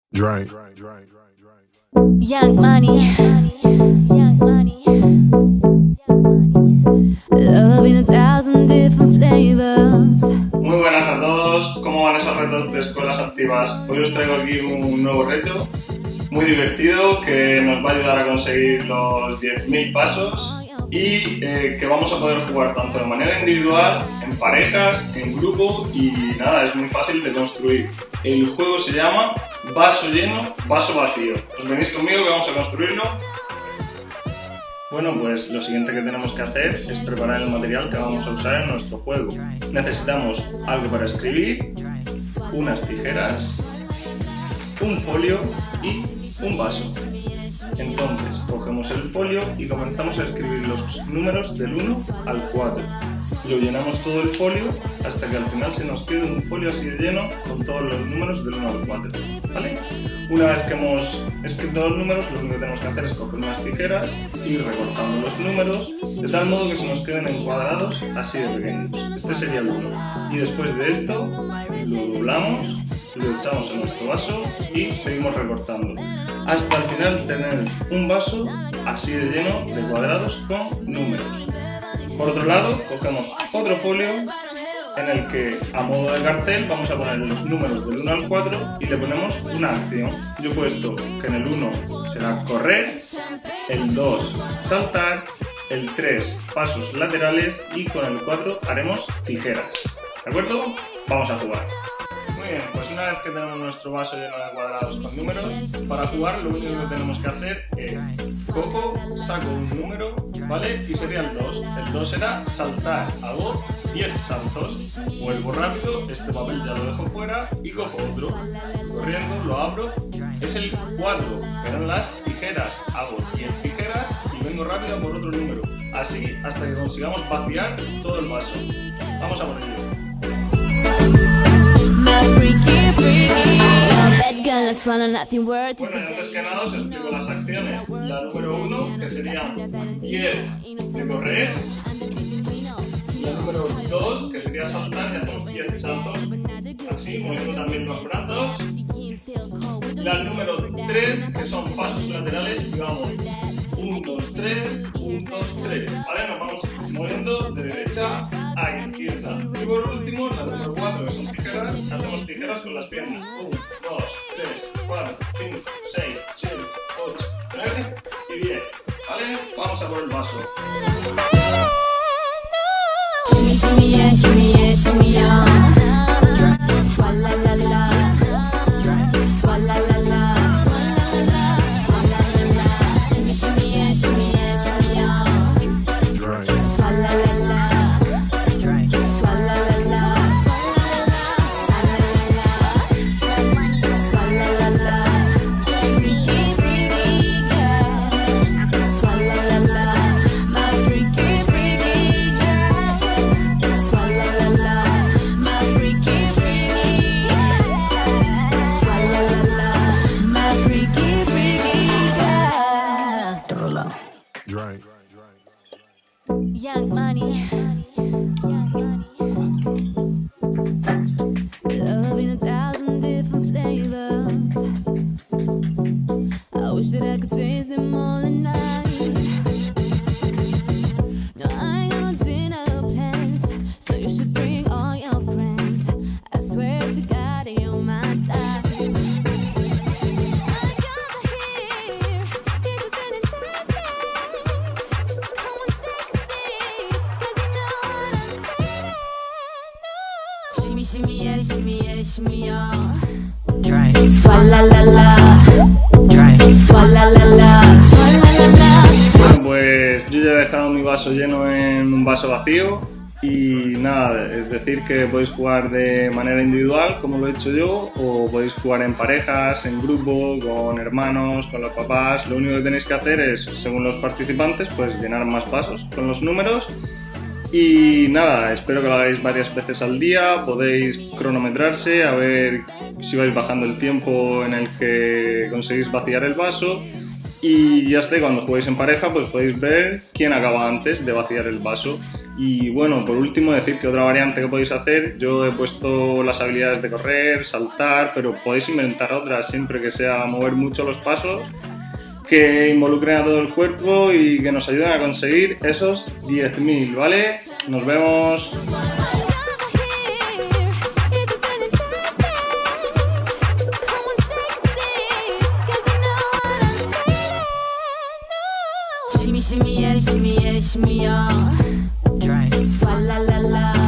Drink. Young money, young money, love in 1,000 different flavors. Muy buenas a todos, ¿cómo van esos retos de escuelas activas? Hoy os traigo aquí un nuevo reto muy divertido que nos va a ayudar a conseguir los 10.000 pasos y que vamos a poder jugar tanto de manera individual, en parejas, en grupo y nada, es muy fácil de construir. El juego se llama Vaso lleno, vaso vacío. ¿Os venís conmigo que vamos a construirlo? Bueno, pues lo siguiente que tenemos que hacer es preparar el material que vamos a usar en nuestro juego. Necesitamos algo para escribir, unas tijeras, un folio y un vaso. Entonces, cogemos el folio y comenzamos a escribir los números del 1 al 4. Lo llenamos todo el folio hasta que al final se nos quede un folio así de lleno con todos los números del 1 al 4. ¿Vale? Una vez que hemos escrito los números, lo único que tenemos que hacer es coger unas tijeras y ir recortando los números de tal modo que se nos queden encuadrados así de pequeños. Este sería el 1. Y después de esto, lo doblamos, lo echamos en nuestro vaso y seguimos recortando hasta al final tener un vaso así de lleno de cuadrados con números. Por otro lado, cogemos otro folio en el que a modo de cartel vamos a poner los números del 1 al 4 y le ponemos una acción. Yo he puesto que en el 1 será correr, el 2 saltar, el 3 pasos laterales y con el 4 haremos tijeras. ¿De acuerdo? Vamos a jugar. Muy bien, pues una vez que tenemos nuestro vaso lleno de cuadrados con números, para jugar lo único que tenemos que hacer es saco un número, ¿vale? Y sería el 2. El 2 será saltar, hago 10 saltos. Vuelvo rápido, este papel ya lo dejo fuera y cojo otro. Corriendo, lo abro. Es el 4, que eran las tijeras. Hago 10 tijeras y vengo rápido por otro número. Así hasta que consigamos vaciar todo el vaso. Vamos a por ello. Bueno, y antes que nada os explico las acciones. La número 1, que sería 10 de correr. La número 2, que sería saltar, y hacemos 10 saltos, así, moviendo también los brazos. La número 3, que son pasos laterales, y vamos 1, 2, 3, 1, 2, 3. ¿Vale? Nos vamos moviendo de derecha a izquierda. Y por último, la número 4, que son tijeras, hacemos tijeras con las piernas. 1, 2, 3, 4, 5, 6, 7, 8, 9 y 10. ¿Vale? Vamos a por el vaso. Young money, love in 1,000 different flavors. I wish that I could taste them all at night. No, I ain't got no dinner plans, so you should bring all your friends. I swear to God, you're my type. Shimmy yeah, shimmy yeah, shimmy yeah. Swalla la la, swalla la la, swalla la la. Bueno, pues yo ya he dejado mi vaso lleno en un vaso vacío y nada, es decir que podéis jugar de manera individual como lo he hecho yo o podéis jugar en parejas, en grupo, con hermanos, con los papás. Lo único que tenéis que hacer es, según los participantes, pues llenar más vasos con los números. Y nada, espero que lo hagáis varias veces al día, podéis cronometrarse a ver si vais bajando el tiempo en el que conseguís vaciar el vaso y ya está, cuando juguéis en pareja pues podéis ver quién acaba antes de vaciar el vaso. Y bueno, por último decir que otra variante que podéis hacer, yo he puesto las habilidades de correr, saltar, pero podéis inventar otras siempre que sea mover mucho los pasos, que involucren a todo el cuerpo y que nos ayuden a conseguir esos 10.000, ¿vale? Nos vemos. Shimmy, shimmy, yeah, shimmy, yeah, shimmy, yeah. Swalla la la.